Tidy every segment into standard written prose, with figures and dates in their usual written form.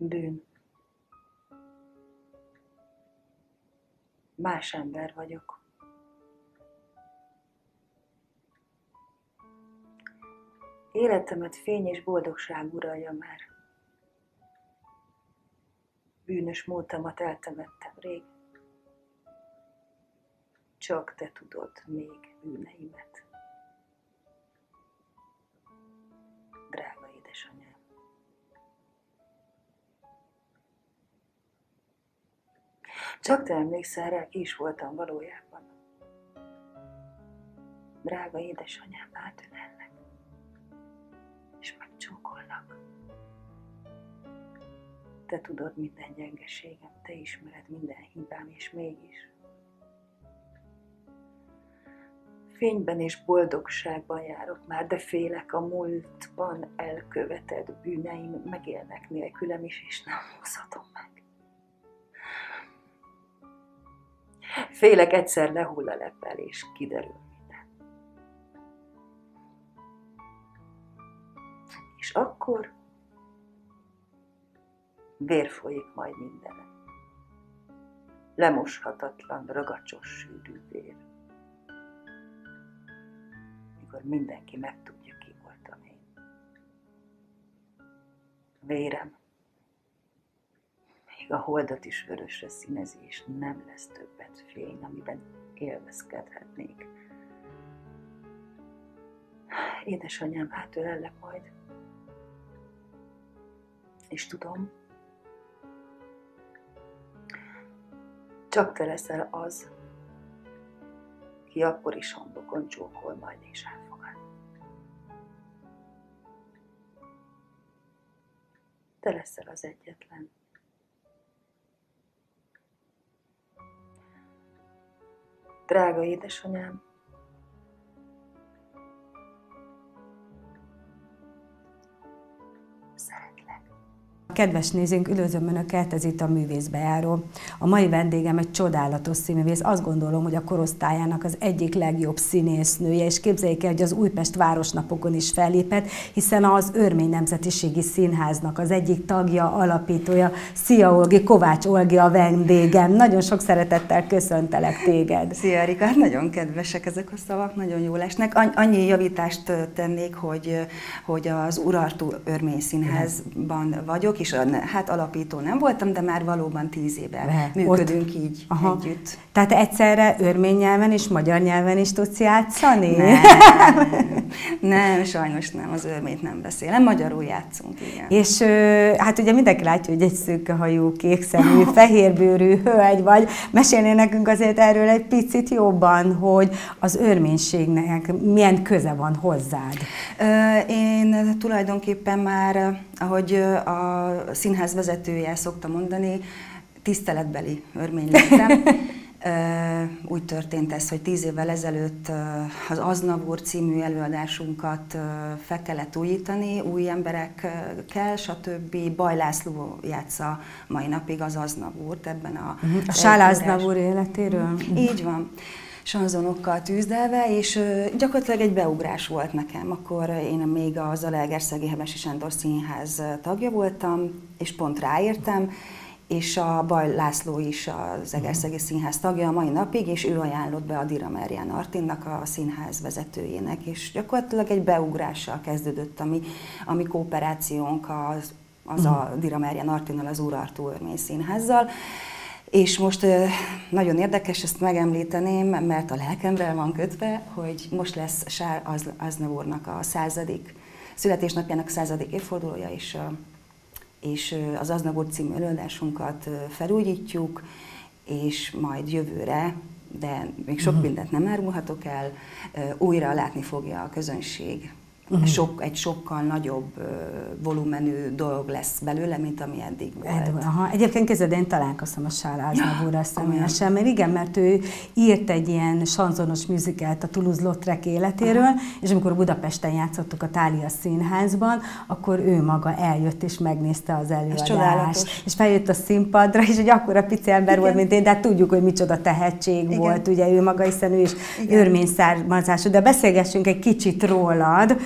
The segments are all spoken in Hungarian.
Bűn. Más ember vagyok. Életemet fény és boldogság uralja már. Bűnös múltamat eltemettem rég. Csak te tudod még bűneimet. Drága édesanyám. Csak te emlékszel rá, ki is voltam valójában. Drága édesanyám, átölellek, és megcsókollak. Te tudod minden gyengeségem, te ismered minden hibám, és mégis. Fényben és boldogságban járok már, de félek, a múltban elkövetett bűneim megélnek nélkülem is, és nem hozhatom meg. Félek, egyszer lehull a lepel, és kiderül minden. És akkor vér folyik majd mindenem. Lemoshatatlan, ragacsos, sűrű vér. Mikor mindenki megtudja, ki voltam én. Vérem még a holdat is vörösre színezi, és nem lesz többet fény, amiben élvezkedhetnék. Édesanyám, átölellek majd. És tudom, csak te leszel az, ki akkor is homlokon csókol majd és elfogad. Te leszel az egyetlen. Drága édesanyám, szeretlek. Kedves nézőnk, üdvözlöm Önöket, ez itt a Művészbejáró. A mai vendégem egy csodálatos színművész, azt gondolom, hogy a korosztályának az egyik legjobb színésznője, és képzeljék el, hogy az Újpest Városnapokon is fellépett, hiszen az Örmény Nemzetiségi Színháznak az egyik tagja, alapítója. Szia Olgi, Kovács Olgi a vendégem. Nagyon sok szeretettel köszöntelek téged. Szia Erika, nagyon kedvesek ezek a szavak, nagyon jól esnek. Annyi javítást tennék, hogy az Urartu Örmény Színházban vagyok, és hát alapító nem voltam, de már valóban 10 éve működünk így együtt. Tehát egyszerre örmény nyelven és magyar nyelven is tudsz játszani? Nem, sajnos nem, az örményt nem beszélem, magyarul játszunk, igen. És hát ugye mindenki látja, hogy egy szőkehajú, kékszemű, fehérbőrű hölgy vagy. Mesélnél nekünk azért erről egy picit jobban, hogy az örménységnek milyen köze van hozzád? Én tulajdonképpen már, ahogy a színház vezetője szokta mondani, tiszteletbeli örmény lettem. Úgy történt ez, hogy 10 évvel ezelőtt az Aznavour című előadásunkat fel kellett újítani, új emberekkel, stb. Baj László játsza mai napig az Aznavourt ebben a... A Sál Aznavour életéről? Így van. Sanzonokkal tűzdelve, és gyakorlatilag egy beugrás volt nekem. Akkor én még a Zalaegerszegi Hevesi Sándor Színház tagja voltam, és pont ráértem, és a Baj László is az Egerszegi Színház tagja a mai napig, és ő ajánlott be a Dira Merján Artinnak, a színház vezetőjének, és gyakorlatilag egy beugrással kezdődött a mi kooperációnk az a Dira Merján Artinnal, az Urartu Örmény Színházzal. És most nagyon érdekes, ezt megemlíteném, mert a lelkemre van kötve, hogy most lesz Sál Aznavournak a 100. születésnapjának 100. évfordulója, és az Aznavour című előadásunkat felújítjuk, és majd jövőre, de még sok mindent nem árulhatok el, újra látni fogja a közönség. Egy sokkal nagyobb volumenű dolog lesz belőle, mint ami eddig volt. Egyébként képzeld, én találkoztam a Sál Aznavourral személyesen, mert ő írt egy ilyen sanzonos musicalt a Toulouse-Lautrec életéről, és amikor Budapesten játszottuk a Thália Színházban, akkor ő maga eljött és megnézte az előadást. És feljött a színpadra, és egy akkora pici ember volt, mint én, de hát tudjuk, hogy micsoda tehetség volt, ugye ő maga, hiszen ő is örmény származású. De beszélgessünk egy kicsit rólad.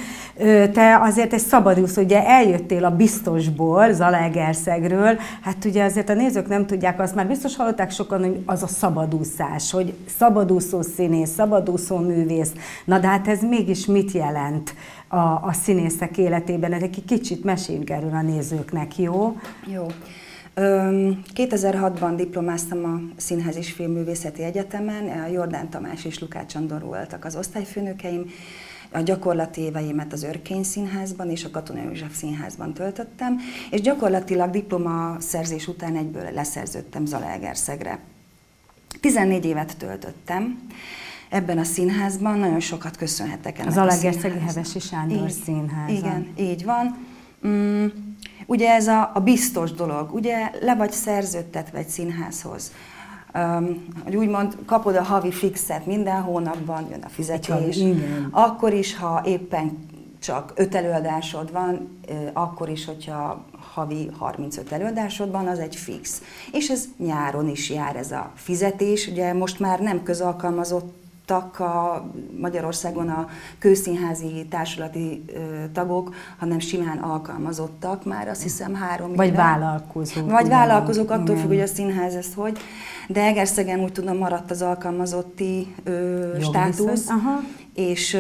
Te azért egy szabadúszó, ugye eljöttél a biztosból, Zalaegerszegről, hát ugye azért a nézők nem tudják, azt már biztos hallották sokan, hogy az a szabadúszás, hogy szabadúszó színész, szabadúszó művész. Na de hát ez mégis mit jelent a színészek életében? Egy kicsit meséljünk erről a nézőknek, jó? Jó. 2006-ban diplomáztam a Színház és Filmművészeti Egyetemen, Jordán Tamás és Lukács Andor voltak az osztályfőnökeim. A gyakorlati éveimet az Örkény Színházban és a Katona József Színházban töltöttem, és gyakorlatilag diplomaszerzés után egyből leszerződtem Zalaegerszegre. 14 évet töltöttem ebben a színházban, nagyon sokat köszönhetek ennek a Zalaegerszegi Hevesi Sándor Színház. Igen, így van. Ugye ez a biztos dolog, ugye le vagy szerződtetve egy színházhoz. Hogy úgymond kapod a havi fixet, minden hónapban jön a fizetés. Akkor is, ha éppen csak 5 előadásod van, akkor is, hogyha havi 35 előadásod van, az egy fix. És ez nyáron is jár ez a fizetés. Ugye most már nem közalkalmazott Magyarországon a kőszínházi társulati tagok, hanem simán alkalmazottak már, azt hiszem 3 Vagy éve. vállalkozók. Vagy vállalkozók, attól függ, hogy a színház ez hogy. De Egerszegen úgy tudom maradt az alkalmazotti státusz, és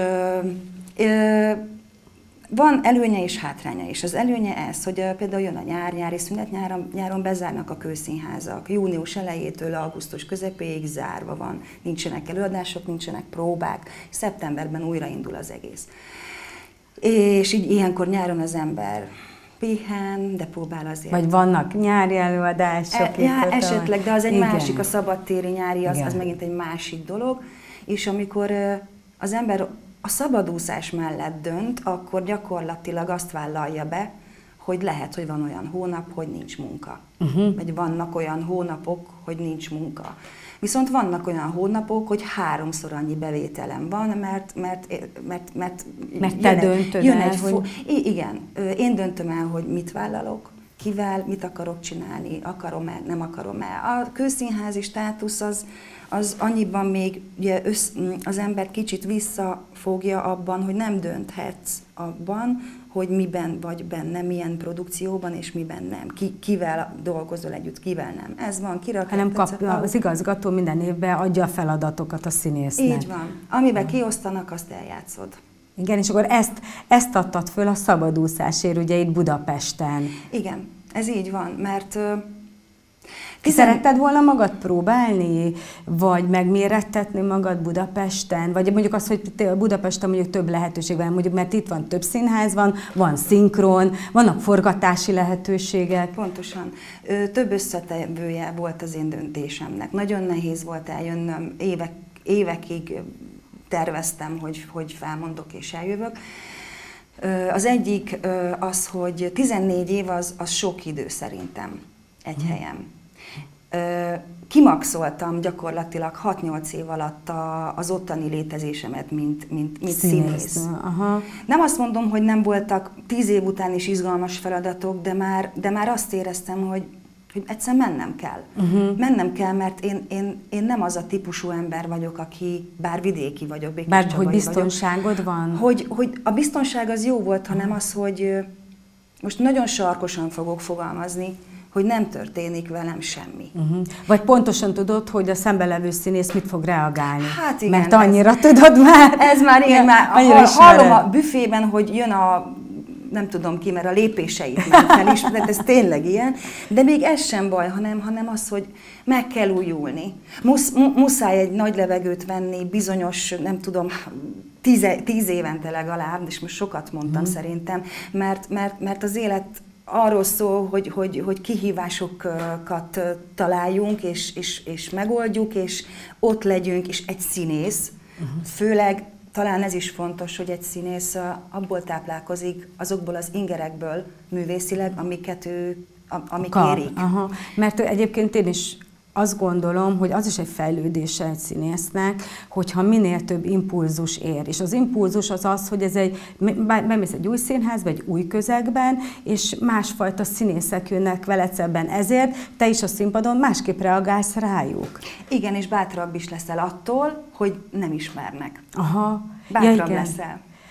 van előnye és hátránya is. Az előnye ez, hogy például jön a nyári szünet, nyáron bezárnak a kőszínházak. Június elejétől augusztus közepéig zárva van. Nincsenek előadások, nincsenek próbák. Szeptemberben újraindul az egész. És így ilyenkor nyáron az ember pihen, de próbál azért. Vagy vannak nyári előadások. Esetleg, de az egy másik, a szabadtéri nyári, az megint egy másik dolog. És amikor az ember a szabadúszás mellett dönt, akkor gyakorlatilag azt vállalja be, hogy lehet, hogy van olyan hónap, hogy nincs munka. Vagy vannak olyan hónapok, hogy nincs munka. Viszont vannak olyan hónapok, hogy 3-szor annyi bevételem van, mert te döntöd el, hogy... Igen, én döntöm el, hogy mit vállalok, kivel, mit akarok csinálni, akarom-e, nem akarom-e. A kőszínházi státusz az annyiban még ugye az ember kicsit visszafogja abban, hogy nem dönthetsz abban, hogy miben vagy benne, milyen produkcióban és miben nem. Kivel dolgozol együtt, kivel nem. Ez van, hanem az igazgató minden évben adja a feladatokat a színésznek. Így van. Amiben kiosztanak, azt eljátszod. Igen, és akkor ezt adtad föl a szabadúszásért, ugye itt Budapesten. Igen, ez így van, mert... Szeretted volna magad próbálni, vagy megmérettetni magad Budapesten? Vagy mondjuk azt, hogy Budapesten mondjuk több lehetőség van, mondjuk, mert itt van több színház, van szinkron, vannak forgatási lehetőségek. Pontosan. Több összetevője volt az én döntésemnek. Nagyon nehéz volt eljönnöm, évekig terveztem, hogy felmondok és eljövök. Az egyik az, hogy 14 év az sok idő szerintem egy helyen. Kimaxoltam gyakorlatilag 6-8 év alatt az ottani létezésemet, mint színész. Nem azt mondom, hogy nem voltak 10 év után is izgalmas feladatok, de már azt éreztem, hogy egyszerűen mennem kell. Mennem kell, mert én nem az a típusú ember vagyok, aki, bár vidéki vagyok, bár hogy biztonságod van? Hogy a biztonság az jó volt, hanem az, hogy most nagyon sarkosan fogok fogalmazni, hogy nem történik velem semmi. Vagy pontosan tudod, hogy a szemben színész mit fog reagálni. Hát igen. Mert annyira tudod már. Ez már igen, már hallom a büfében, hogy jön a nem tudom ki, mert a lépéseit nem felismerem, ez tényleg ilyen, de még ez sem baj, hanem az, hogy meg kell újulni. Muszáj egy nagy levegőt venni, bizonyos, nem tudom, 10 évente legalább, és most sokat mondtam szerintem, mert az élet arról szól, hogy kihívásokat találjunk, és megoldjuk, és ott legyünk, és egy színész, főleg talán ez is fontos, hogy egy színész abból táplálkozik, azokból az ingerekből művészileg, amik érik. Mert egyébként én is azt gondolom, hogy az is egy fejlődése egy színésznek, hogyha minél több impulzus ér. És az impulzus az az, hogy bemész egy új színházba, egy új közegben, és másfajta színészek jönnek veled szemben. Ezért te is a színpadon másképp reagálsz rájuk. Igen, és bátrabb is leszel attól, hogy nem ismernek. Bátrabb leszel.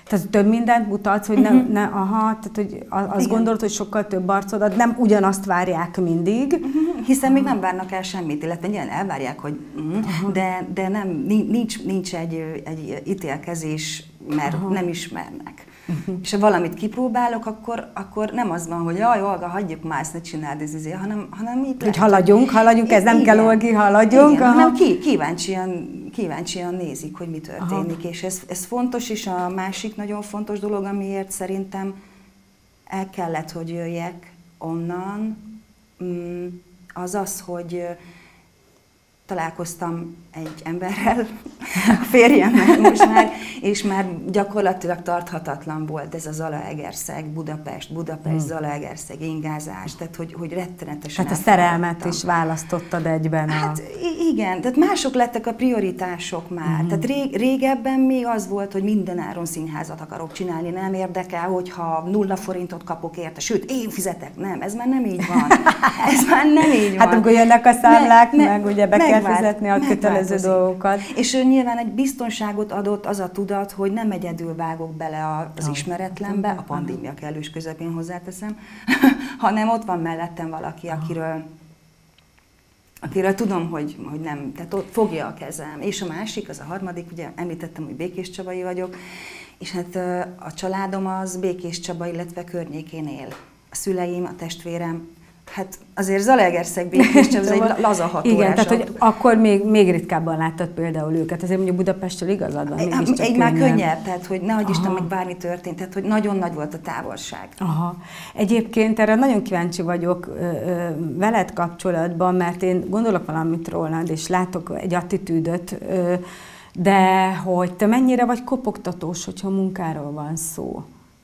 Tehát több mindent mutatsz, hogy tehát hogy azt gondolod, hogy sokkal több arcodat, nem ugyanazt várják mindig. Hiszen még nem várnak el semmit, illetve nyilván elvárják, hogy de nem, nincs egy ítélkezés, mert nem ismernek. És ha valamit kipróbálok, akkor nem az van, hogy jaj, Olga, hagyjuk már, ezt ne csináld, hanem így hogy haladjunk, ez nem kell, Olgi, haladjunk. Igen, hanem kíváncsian nézik, hogy mi történik, és ez fontos, és a másik nagyon fontos dolog, amiért szerintem el kellett, hogy jöjjek onnan, az, hogy találkoztam egy emberrel, a férjemmel most már, és már gyakorlatilag tarthatatlan volt ez a Zalaegerszeg, Budapest, Zalaegerszeg ingázás, tehát hogy rettenetesen. Tehát a szerelmet is választottad egyben. Hát igen, tehát mások lettek a prioritások már. Tehát régebben még az volt, hogy mindenáron színházat akarok csinálni, nem érdekel, hogyha 0 forintot kapok érte, sőt, én fizetek. Nem, ez már nem így van. Hát amikor jönnek a számlák, meg ugye be kell fizetni a kötelező dolgokat. És nyilván egy biztonságot adott az a tudat, hogy nem egyedül vágok bele az ismeretlenbe, a pandémia kellős közepén hozzáteszem, hanem ott van mellettem valaki, akiről tudom, hogy nem, tehát ott fogja a kezem. És a másik, az a harmadik, ugye említettem, hogy Békéscsabai vagyok, és hát a családom az Békéscsaba, illetve környékén él. A szüleim, a testvérem, hát azért Zalaegerszeg, Békéscsaba, ez egy laza 6 órás. Igen, tehát hogy akkor még ritkábban láttad például őket, azért mondjuk Budapestről igazad van, mégiscsak már könnyebb, tehát hogy nehogy Isten meg bármi történt, tehát hogy nagyon nagy volt a távolság. Aha. Egyébként erre nagyon kíváncsi vagyok veled kapcsolatban, mert én gondolok valamit rólad, és látok egy attitűdöt, de hogy te mennyire vagy kopogtatós, hogyha munkáról van szó?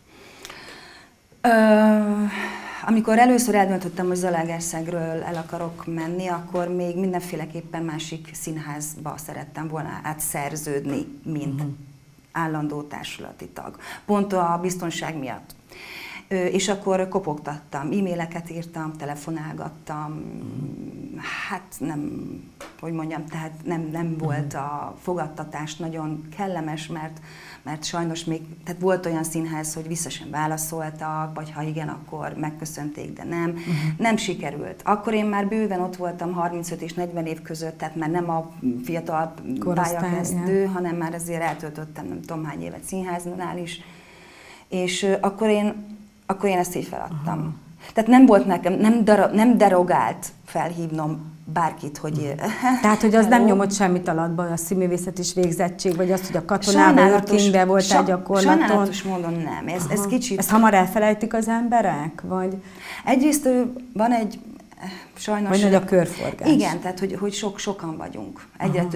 Amikor először eldöntöttem, hogy Zalaegerszegről el akarok menni, akkor még mindenféleképpen másik színházba szerettem volna átszerződni, mint állandó társulati tag. Pont a biztonság miatt. És akkor kopogtattam, e-maileket írtam, telefonálgattam, hát nem, hogy mondjam, tehát nem volt a fogadtatás nagyon kellemes, mert sajnos még, tehát volt olyan színház, hogy vissza sem válaszoltak, vagy ha igen, akkor megköszönték, de nem. Nem sikerült. Akkor én már bőven ott voltam 35 és 40 év között, tehát már nem a fiatal pályakezdő, hanem már azért eltöltöttem nem tudom hány évet színháznál is, és akkor én ezt így feladtam. Tehát nem volt nekem, nem derogált felhívnom bárkit, hogy... Tehát, hogy az nem nyomott semmit alatba, a színművészet is végzettség, vagy azt, hogy a katonában, Örkényben voltál gyakorlaton? Sajnálatos módon nem. Ez kicsit... Ezt hamar elfelejtik az emberek? Vagy... Egyrészt van egy sajnos... Vagy nagy a körforgás. Igen, tehát hogy sokan vagyunk.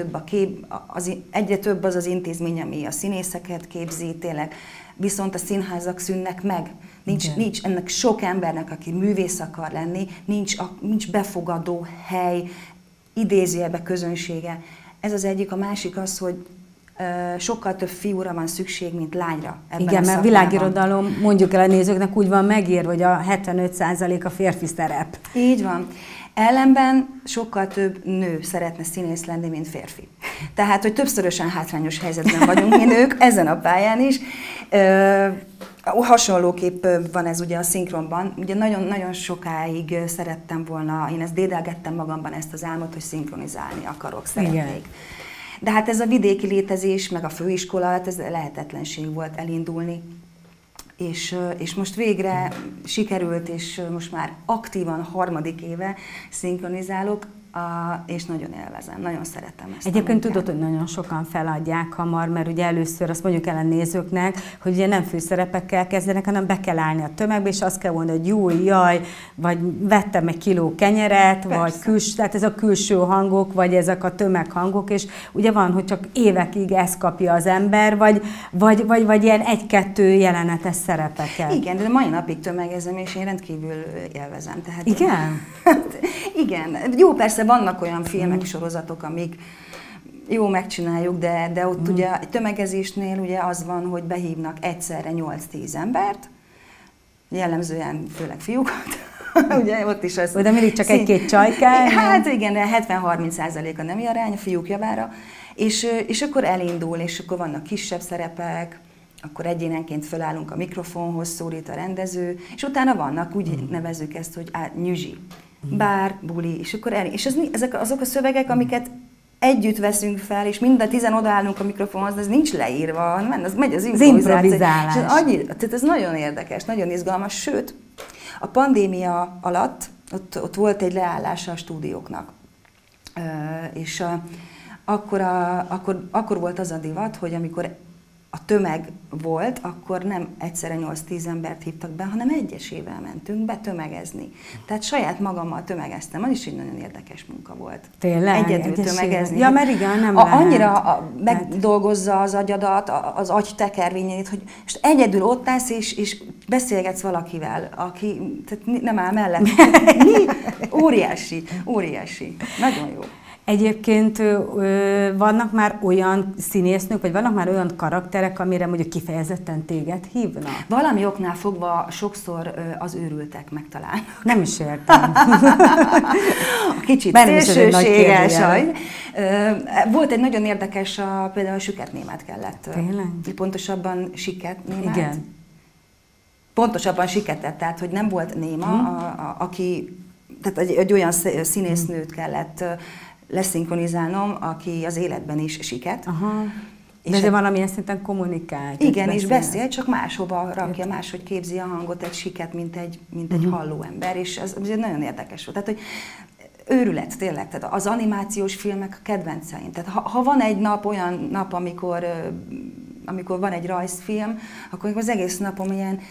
Egyre több az intézmény, ami a színészeket képzi, tényleg. Viszont a színházak szűnnek meg. Nincs ennek sok embernek, aki művész akar lenni, nincs befogadó hely, idézőjelbe közönsége. Ez az egyik, a másik az, hogy sokkal több fiúra van szükség, mint lányra ebben a szakmában. Mert világirodalom, mondjuk el a nézőknek, úgy van megírva, hogy a 75% a férfi szerep. Így van. Ellenben sokkal több nő szeretne színész lenni, mint férfi. Tehát, hogy többszörösen hátrányos helyzetben vagyunk mi nők, ezen a pályán is. Hasonlóképp van ez ugye a szinkronban. Ugye nagyon sokáig szerettem volna, én ezt dédelgettem magamban ezt az álmot, hogy szinkronizálni akarok, szeretnék. Igen. De hát ez a vidéki létezés, meg a főiskola, ez lehetetlenség volt elindulni. És most végre sikerült, és most már aktívan 3. éve szinkronizálok, és nagyon élvezem, nagyon szeretem ezt. Egyébként tudod, hogy nagyon sokan feladják hamar, mert ugye először azt mondjuk el a nézőknek, hogy ugye nem főszerepekkel kezdenek, hanem be kell állni a tömegbe, és azt kell mondani, hogy jó, jaj, vagy vettem egy kiló kenyeret, persze. Vagy tehát ez a külső hangok, vagy ezek a tömeghangok, és ugye van, hogy csak évekig ezt kapja az ember, vagy ilyen 1-2 jelenetes szerepeket. Igen, de mai napig tömegezem, és én rendkívül élvezem. Tehát igen? Igen. Jó, persze vannak olyan filmek, sorozatok, amik jó, megcsináljuk, de ott ugye egy tömegezésnél ugye az van, hogy behívnak egyszerre 8-10 embert, jellemzően főleg fiúkat. Ugye ott is az... De mindig csak 1-2 csaj kell? Hát igen, de 70-30% a nemi arány a fiúk javára, és akkor elindul, és akkor vannak kisebb szerepek, akkor egyénenként fölállunk a mikrofonhoz, szólít a rendező, és utána vannak, úgy nevezzük ezt, hogy nyüzsi, bár, buli, és akkor és ezek azok a szövegek, amiket együtt veszünk fel, és mind a 10 odaállunk a mikrofonhoz, de ez nincs leírva, hanem az megy az improvizálás. Tehát ez nagyon érdekes, nagyon izgalmas, sőt, a pandémia alatt ott volt egy leállása a stúdióknak. És akkor volt az a divat, hogy amikor a tömeg volt, akkor nem egyszerre 8-10 embert hívtak be, hanem egyesével mentünk be tömegezni. Tehát saját magammal tömegeztem, az is egy nagyon érdekes munka volt. Tényleg? Egyedül tömegezni. Ja, mert igen, nem lehet. Annyira megdolgozza az agyadat, az agy tekervényeit, hogy most egyedül ott állsz, és beszélgetsz valakivel, aki tehát nem áll mellett. Óriási, óriási. Nagyon jó. Egyébként vannak már olyan színésznők, vagy vannak már olyan karakterek, amire mondjuk kifejezetten téged hívnak? Valami oknál fogva sokszor az őrültek megtalálnak. Nem is értem. Kicsit szélsőséges. Volt egy nagyon érdekes, például a Süket Némát kellett. Tényleg? Pontosabban Siket Némát. Igen. Pontosabban Siketet, tehát hogy nem volt néma, aki, tehát egy olyan színésznőt kellett leszinkronizálnom, aki az életben is siket. Aha. De valamilyen szinten kommunikál. Igen, és beszél, csak máshova rakja, máshogy képzi a hangot egy siket, mint egy halló ember, és ez nagyon érdekes volt. Tehát, hogy őrület tényleg, tehát az animációs filmek a kedvenceim. Tehát ha van egy nap, olyan nap, amikor van egy rajzfilm, akkor az egész napom ilyen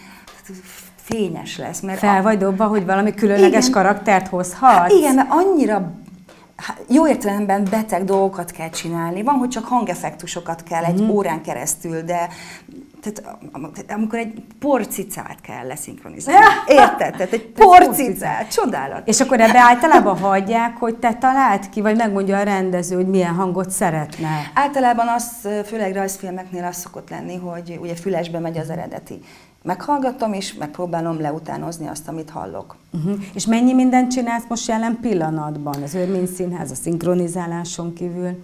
fényes lesz. Mert fel vagy dobva, hogy valami különleges karaktert hozhatsz? Hát igen, mert annyira jó értelemben beteg dolgokat kell csinálni. Van, hogy csak hangeffektusokat kell egy órán keresztül, de tehát, amikor egy porcicát kell leszinkronizálni. Érted? Tehát egy porcicát. Csodálatos. És akkor ebbe általában hagyják, hogy te találd ki, vagy megmondja a rendező, hogy milyen hangot szeretne? Általában az, főleg rajzfilmeknél az szokott lenni, hogy ugye fülesbe megy az eredeti. Meghallgatom, és megpróbálom leutánozni azt, amit hallok. És mennyi mindent csinálsz most jelen pillanatban az Örmény Színház a szinkronizáláson kívül?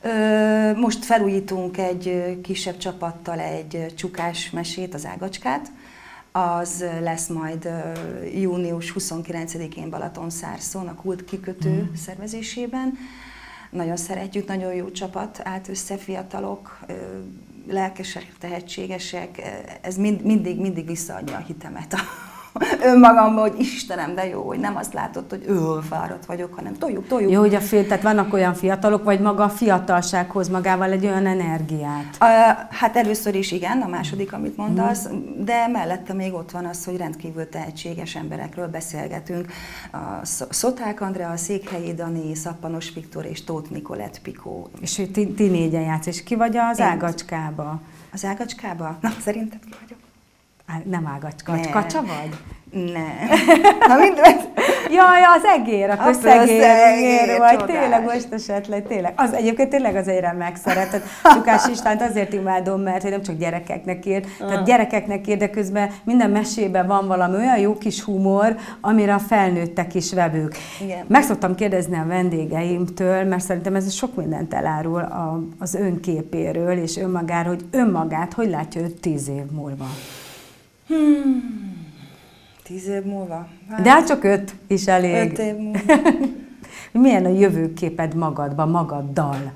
Most felújítunk egy kisebb csapattal egy csukás mesét, az Ágacskát. Az lesz majd június 29-én Balatonszárszón, a Kult kikötő szervezésében. Nagyon szeretjük, nagyon jó csapat állt össze, fiatalok, lelkesek, tehetségesek. Ez mindig visszaadja a hitemet önmagamba, hogy Istenem, de jó, hogy nem azt látod, hogy fáradt vagyok, hanem toljuk. Jó, hogy tehát vannak olyan fiatalok, vagy maga a fiatalság hoz magával egy olyan energiát? Hát először is igen, a második, amit mondasz, de mellette még ott van az, hogy rendkívül tehetséges emberekről beszélgetünk. Szoták Andrea, Székhelyi Dani, Szappanos Viktor és Tóth Nikolett Pikó. És ti négyen játsz, és ki vagy az Ágacskába? Az Ágacskába? Na, szerinted ki vagyok? Nem Ágacska, kacsa vagy? Nem. Na mindent. Jaj, az egér, akkor szegér vagy. Tényleg most esetleg, tényleg. Az egyébként tényleg az egy remek szeretet. Csukás Istvánt azért imádom, mert hogy nem csak gyerekeknek ír, tehát gyerekeknek ír, de közben minden mesében van valami olyan jó kis humor, amire a felnőttek is vevők. Igen. Meg szoktam kérdezni a vendégeimtől, mert szerintem ez sok mindent elárul az önképéről és önmagáról, hogy önmagát, hogy látja 10 év múlva. 10 év múlva? De hát csak 5 is elég. 5 év múlva. Milyen a jövőképed magadban, magaddal?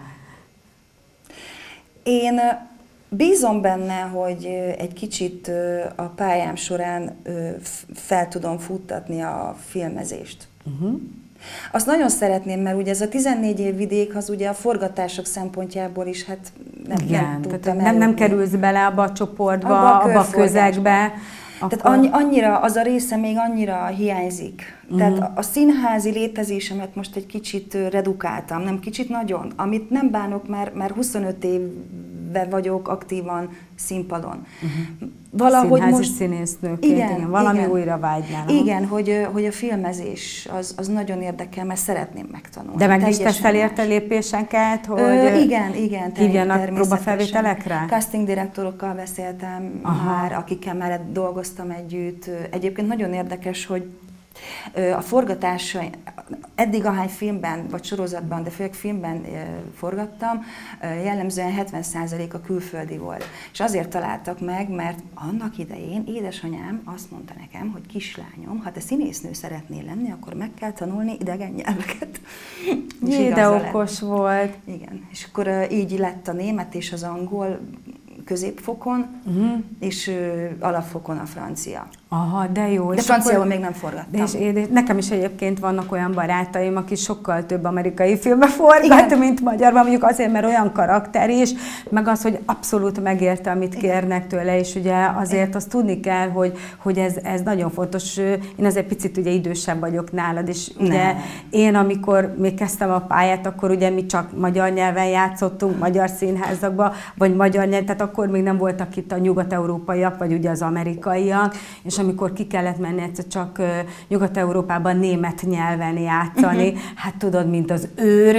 Én bízom benne, hogy egy kicsit a pályám során fel tudom futtatni a filmezést. Azt nagyon szeretném, mert ugye ez a 14 év vidék, az ugye a forgatások szempontjából is hát nem tudtam nem kerülsz bele abba a csoportba, abba a közegbe. Tehát annyira, az a része még annyira hiányzik. Tehát a színházi létezésemet most egy kicsit redukáltam, nem kicsit nagyon, amit nem bánok, mert 25 éve vagyok aktívan színpadon. Valahogy színházi most színésznőként, igen, valami újra vágynál. Igen, hogy a filmezés az nagyon érdekel, mert szeretném megtanulni. De meg is teszel érte lépéseket, hogy igen, hívjanak próbafelvételekre? Casting direktorokkal beszéltem már, akikkel már dolgoztam együtt. Egyébként nagyon érdekes, hogy A forgatás, eddig ahány filmben, vagy sorozatban, de főleg filmben forgattam, jellemzően 70% a külföldi volt. És azért találtak meg, mert annak idején édesanyám azt mondta nekem, hogy kislányom, ha te színésznő szeretnél lenni, akkor meg kell tanulni idegen nyelveket. Jé, de okos volt. Igen, és akkor így lett a német és az angol középfokon, és alapfokon a francia. Aha, de jó. De franciául még nem forgattam. És nekem is egyébként vannak olyan barátaim, aki sokkal több amerikai filmbe forgat, mint magyarban, mondjuk azért, mert olyan karakter is, meg az, hogy abszolút megérte, amit kérnek tőle, és ugye azért azt tudni kell, hogy ez nagyon fontos. Én azért picit ugye idősebb vagyok nálad, és ugye én, amikor még kezdtem a pályát, akkor ugye mi csak magyar nyelven játszottunk, magyar színházakban, vagy magyar nyelven, tehát akkor még nem voltak itt a nyugat-európaiak, vagy ugye az amerikaiak, és amikor ki kellett menni egyszer csak Nyugat-Európában német nyelven játszani, hát tudod, mint az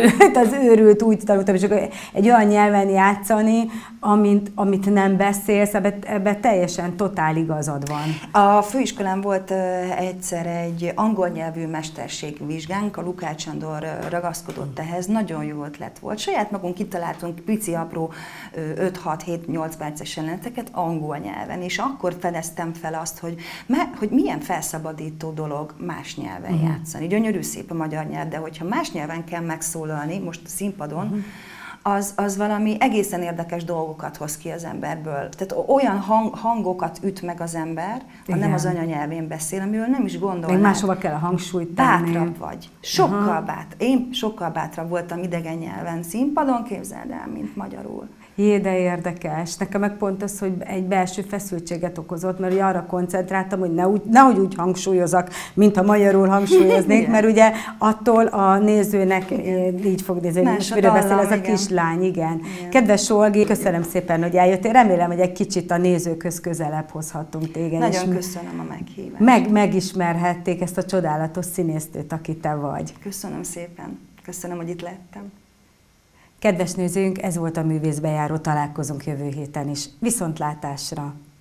őrült úgy tanultam, és akkor egy olyan nyelven játszani, amit nem beszélsz, ebbe teljesen totál igazad van. A főiskolán volt egyszer egy angol nyelvű mesterségvizsgánk, a Lukács Sándor ragaszkodott ehhez, nagyon jó ötlet volt. Saját magunk kitaláltunk pici, apró 5-6-7-8 perces jeleneteket angol nyelven, és akkor fedeztem fel azt, hogy milyen felszabadító dolog más nyelven játszani. Gyönyörű szép a magyar nyelv, de hogyha más nyelven kell megszólalni, most a színpadon, az valami egészen érdekes dolgokat hoz ki az emberből. Tehát olyan hangokat üt meg az ember, ha nem az anyanyelvén beszél, amiről nem is gondolnád. Még máshova kell a hangsúlyt tenni. Bátrabb vagy. Sokkal bátrabb. Én sokkal bátrabb voltam idegen nyelven színpadon, képzeld el, mint magyarul. Jé, de érdekes. Nekem meg pont az, hogy egy belső feszültséget okozott, mert ugye arra koncentráltam, hogy nehogy úgy hangsúlyozak, mintha magyarul hangsúlyoznék, mert ugye attól a nézőnek így fog nézni, hogy miről beszél ez a kislány, igen. Kedves Olgi, köszönöm szépen, hogy eljöttél. Remélem, hogy egy kicsit a nézőkhöz közelebb hozhattunk téged. Nagyon köszönöm a meghívást. Megismerhették ezt a csodálatos színésznőt, aki te vagy. Köszönöm szépen. Köszönöm, hogy itt lettem. Kedves nézőink, ez volt a Művészbejáró, találkozunk jövő héten is. Viszontlátásra!